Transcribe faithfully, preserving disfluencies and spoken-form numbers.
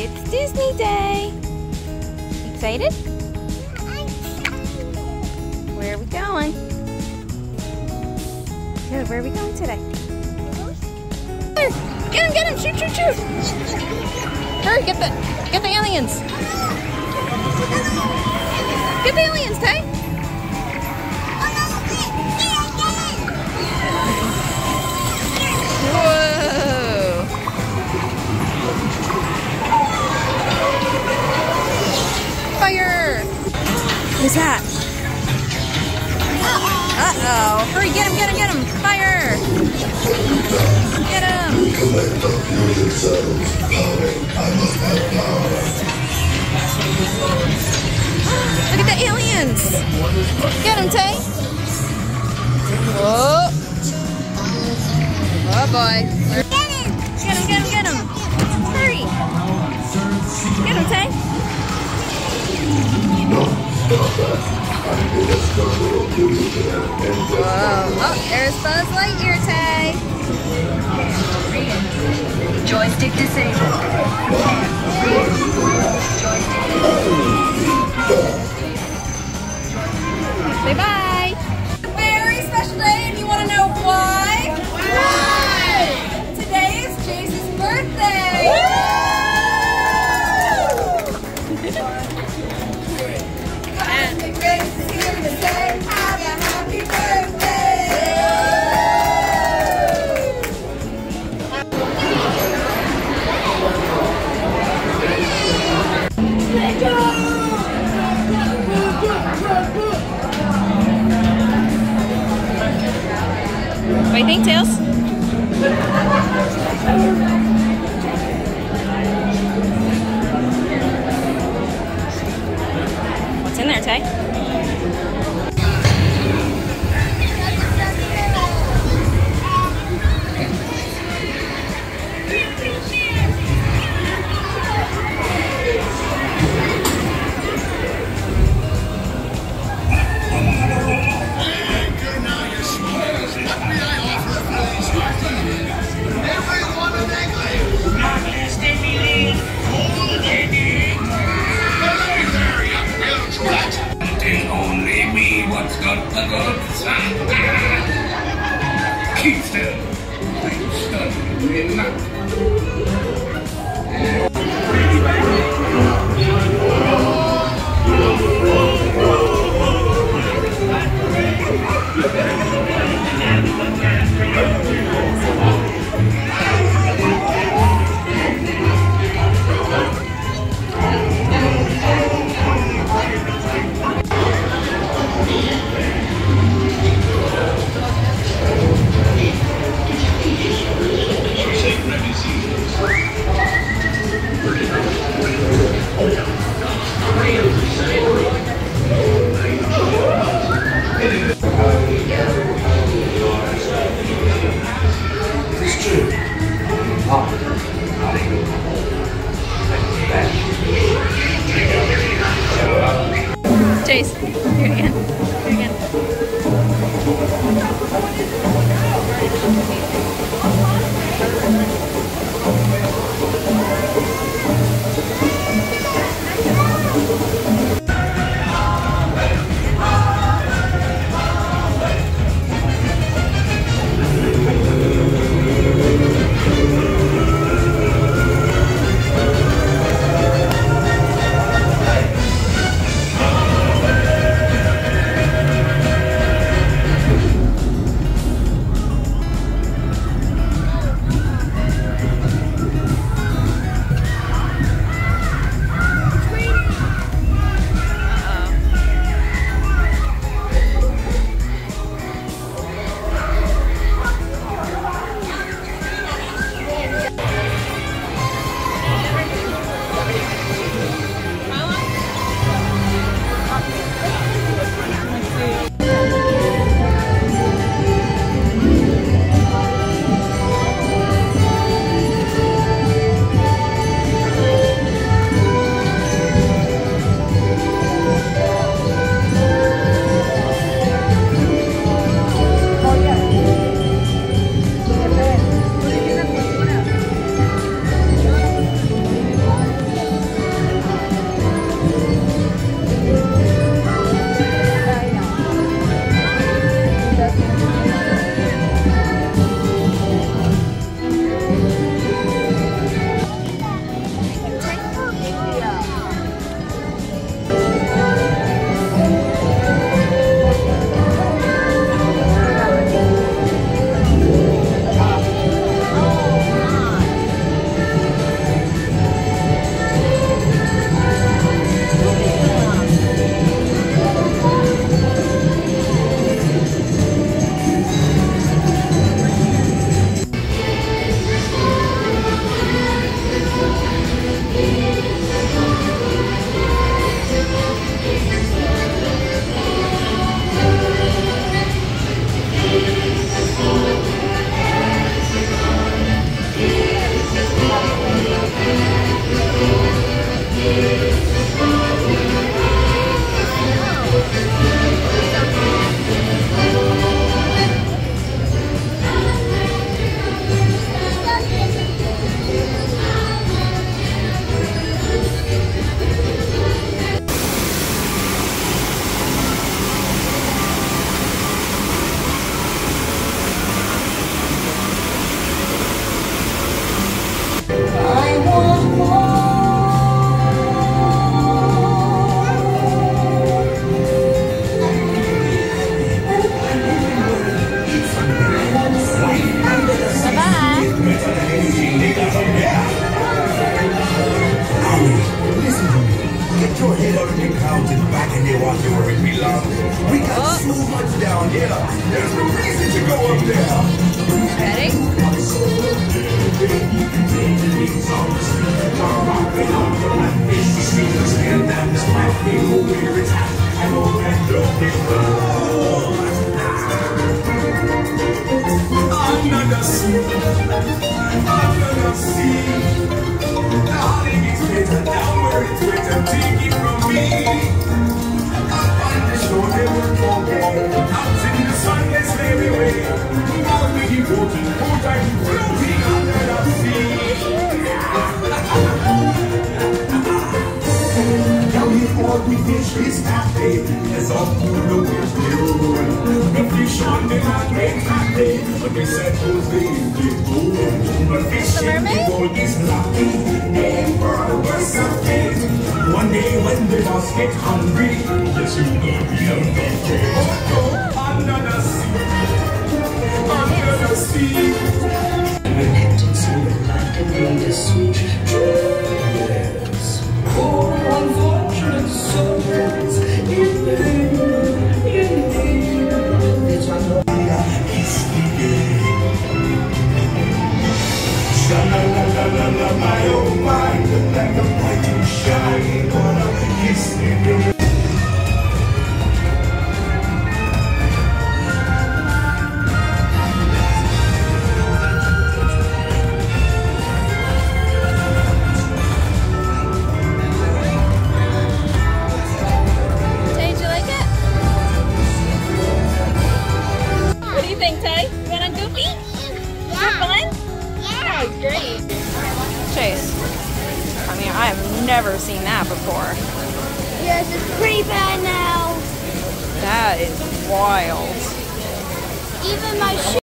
It's Disney Day! Excited? Where are we going? Good, where are we going today? Get him, get him! Shoot, shoot, shoot! Hurry, get the, get the aliens! Get the aliens, Tay! Whoa! Fire! Who's that? Uh-oh. Hurry, get him, get him, get him! Fire! Get him! Look at the aliens! Get him, Tay! Whoa! Oh boy. Get him! Get him, get him, get him! Hurry! Get him, Tay! Whoa. Oh, there's Buzz Lightyear, Tay! Joystick disabled. Joystick disabled. Say bye! Very special day, and you want to know why? Why? Today is Jace's birthday! And Grace is here to say, have a happy birthday! What do you think, Tails? What's in there, Tay? Got the goods. Keep still. I'm studying enough. Jace, here again. Here again. belongs to where it belongs. We got so much down here. There's no reason to go up there. Ready? Another sea, another sea. The holly is better down where it's better. Take it from me. Up on the shore they were walking. Out in the sun they slave away. Now we keep walking, more time floating under the sea. Down here all we fish is happy. As all through the wind they roll. The fish on the land ain't happy. But they said those days they go. But fishing the gold is lucky. Aim for the worst of things. One day when the boss get hungry, yes you gonna be a buffet. Oh no, under the sea, under the sea. Repentance in the light and made a sweet dreams. Poor unfortunate souls in pain, in need. It's my love. He's sleeping. Sha-la-la-la-la-la, my oh my, like a bright and shiny water. He's sleeping. Tay, did you like it? What do you think, Tay? You want a Goofy? Yeah. Fun? Yeah. That was great. Chase, I mean, I have never seen that before. Yes, it's pretty bad now. That is wild. Even my